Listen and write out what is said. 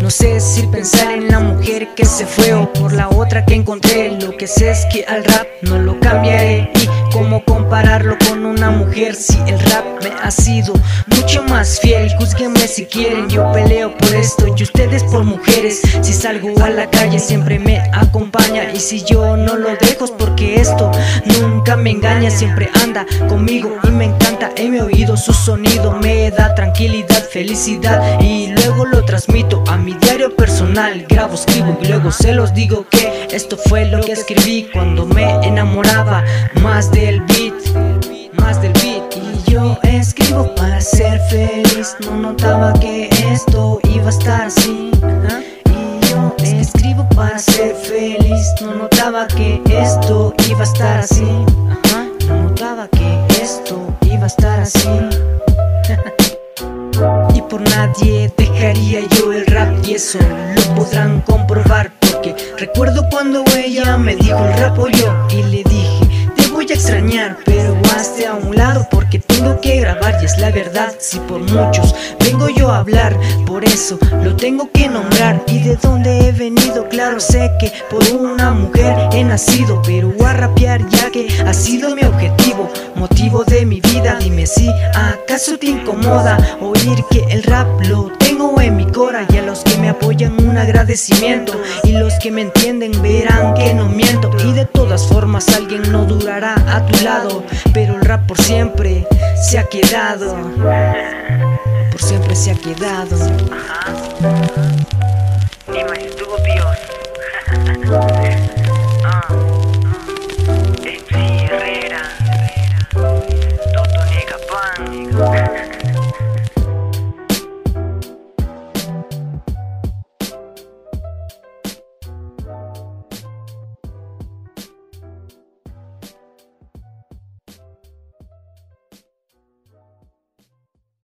No sé si pensar en la mujer que se fue o por la otra que encontré. Lo que sé es que al rap no lo cambiaré. Y cómo compararlo con una mujer si el rap me ha sido mucho más fiel. Júzguenme si quieren, yo peleo por esto y ustedes por mujeres. Si salgo a la calle siempre me acompaña, y si yo no lo dejo es porque esto nunca me engaña. Siempre anda conmigo y me encanta. En mi oído su sonido me da tranquilidad, felicidad, y luego lo transmito a mi diario personal. Grabo, escribo y luego se los digo que esto fue lo que escribí cuando me enamoraba más del beat, más del beat. Y yo escribo para ser feliz, no notaba que esto iba a estar así. Y yo escribo para ser feliz, no notaba que esto iba a estar así. No notaba que esto iba a estar así. Y por nadie dejaría yo el rap, y eso lo podrán comprobar, porque recuerdo cuando ella me dijo el rap o yo, y le dije te voy a extrañar, pero hazte a un lado porque tengo que grabar. Y es la verdad, si por muchos vengo yo a hablar, por eso lo tengo que nombrar. Y de dónde he venido, claro sé que por una mujer he nacido, pero a rapear ya que ha sido mi objetivo, motivo de mi vida. Dime si acaso te incomoda oír que el rap lo tengo en mi cora. Y a los que me apoyan un agradecimiento, y los que me entienden verán que no miento. Y de todas formas alguien no durará a tu lado, pero el rap por siempre se ha quedado, por siempre se ha quedado. Dime, estuvo Dios.